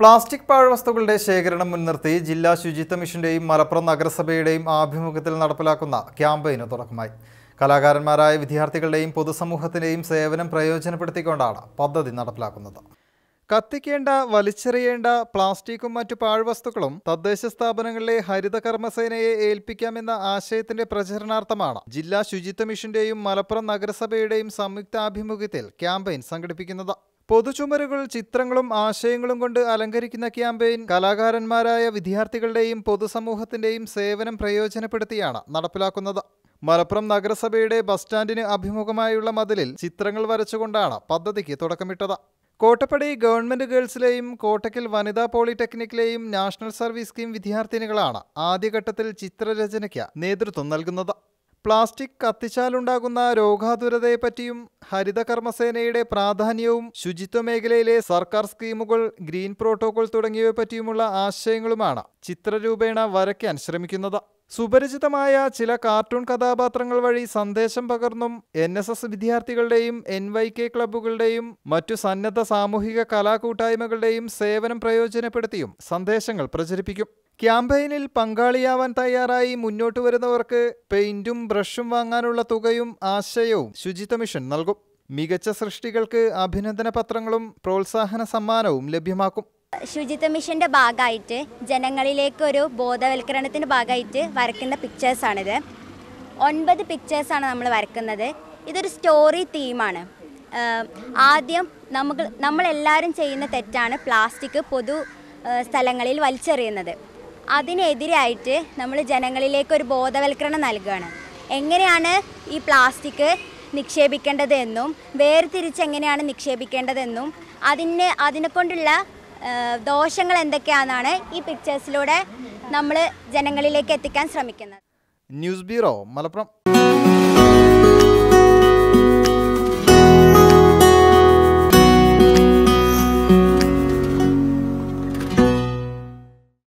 Plastic പാഴ്വസ്തുക്കളുടെ ശേഖരണം മുൻനിർത്തി ജില്ലാ ശുചിത്വ മിഷന്റെയും മലപ്പുറം നഗരസഭയുടെയും ആഭിമുഖ്യത്തിൽ നടപ്പിലാക്കുന്ന ക്യാമ്പയിന് തുടക്കമായി. കലാകാരന്മാരായ വിദ്യാർത്ഥികളുടെയും പൊതുസമൂഹത്തിന്റെയും സേവനം പ്രയോജനപ്പെടുത്തിക്കൊണ്ടാണ് പദ്ധതി നടപ്പിലാക്കുന്നത്. കത്തിക്കേണ്ട, വലിച്ചെറിയേണ്ട പ്ലാസ്റ്റിക്കും മറ്റു പാഴ്വസ്തുക്കളും തദ്ദേശ സ്ഥാപനങ്ങളിലെ ഹരിത കർമ്മസേനയെ ഏൽപ്പിക്കാമെന്ന ആശയത്തിന്റെ പ്രചരണാർത്ഥമാണ് ജില്ലാ ശുചിത്വ മിഷന്റെയും മലപ്പുറം നഗരസഭയുടെയും സംയുക്താഭിമുഖ്യത്തിൽ ക്യാമ്പയിൻ സംഘടിപ്പിക്കുന്നത്. പൊതുചുമരുകൾ ചിത്രങ്ങളും ആശയങ്ങളും കൊണ്ട് അലങ്കരിക്കുന്ന ക്യാമ്പയിൻ കലാകാരന്മാരായ വിദ്യാർത്ഥികളുടെയും പൊതുസമൂഹത്തിന്റെയും സേവനം പ്രയോജനപ്പെടുത്തിയാണ് നടപ്പിലാക്കുന്നത്. മലപ്പുറം നഗരസഭയുടെ ബസ് സ്റ്റാൻഡിന് അഭിമുഖമായുള്ള മതിലിൽ ചിത്രങ്ങൾ വരച്ചുകൊണ്ടാണ് പദ്ധതിക്ക് തുടക്കമിട്ടത്. കോട്ടപ്പടി ഗവൺമെന്റ് ഗേൾസിലെയും കോട്ടക്കൽ വനിതാ പോളിടെക്നിക്കിലെയും നാഷണൽ സർവീസ് സ്കീം വിദ്യാർത്ഥിനികളാണ് ആദ്യഘട്ടത്തിൽ ചിത്രരചനയ്ക്ക് നേതൃത്വം നൽകുന്നത്. പ്ലാസ്റ്റിക് കത്തിച്ചാലുണ്ടാകുന്ന രോഗാതുരതയെപ്പറ്റിയും ഹരിത കർമ്മസേനയുടെ പ്രാധാന്യവും ശുചിത്വ മേഖലയിലെ സർക്കാർ സ്കീമുകൾ, ഗ്രീൻ പ്രോട്ടോകോൾ തുടങ്ങിയവയെപ്പറ്റിയുമുള്ള ആശയങ്ങളുമാണ് ചിത്രരൂപേണ വരയ്ക്കാൻ ശ്രമിക്കുന്നത്. സുപരിചിതമായ ചില കാർട്ടൂൺ കഥാപാത്രങ്ങൾ വഴി സന്ദേശം പകർന്നും NSS വിദ്യാർത്ഥികളുടെയും NYK ക്ലബ്ബുകളുടെയും മറ്റു സന്നദ്ധ സാമൂഹിക കലാകൂട്ടായ്മകളുടെയും സേവനം പ്രയോജനപ്പെടുത്തിയും സന്ദേശങ്ങൾ പ്രചരിപ്പിക്കും. ക്യാമ്പയിനിൽ പങ്കാളിയാവാൻ തയ്യാറായി മുന്നോട്ട് വരുന്നവർക്ക് പെയിന്റും ബ്രഷും വാങ്ങാനുള്ള തുകയും ആശയവും ശുചിത്വ മിഷൻ നൽകും. മികച്ച സൃഷ്ടികൾക്ക് അഭിനന്ദന പത്രങ്ങളും പ്രോത്സാഹന സമ്മാനവും ലഭ്യമാക്കും. ശുചിത്വ മിഷന്റെ ഭാഗമായിട്ട് ജനങ്ങളിലേക്കൊരു ബോധവൽക്കരണത്തിന്റെ ഭാഗമായിട്ട് വരയ്ക്കുന്ന പിക്ചേഴ്സാണിത്. 9 പിക്ചേഴ്സാണ് നമ്മൾ വരയ്ക്കുന്നത്. ഇതൊരു സ്റ്റോറി തീമാണ്. ആദ്യം നമ്മളെല്ലാവരും ചെയ്യുന്ന തെറ്റാണ് പ്ലാസ്റ്റിക് പൊതു സ്ഥലങ്ങളിൽ വലിച്ചെറിയുന്നത്. അതിനെതിരായിട്ട് നമ്മൾ ജനങ്ങളിലേക്ക് ഒരു ബോധവൽക്കരണം നൽകുകയാണ്. എങ്ങനെയാണ് ഈ പ്ലാസ്റ്റിക് നിക്ഷേപിക്കേണ്ടത് എന്നും വേർതിരിച്ച് എങ്ങനെയാണ് നിക്ഷേപിക്കേണ്ടതെന്നും അതിനെക്കൊണ്ടുള്ള ദോഷങ്ങൾ എന്തൊക്കെയാണെന്നാണ് ഈ പിക്ചേഴ്സിലൂടെ നമ്മൾ ജനങ്ങളിലേക്ക് എത്തിക്കാൻ ശ്രമിക്കുന്നത്. News bureau, Malappuram.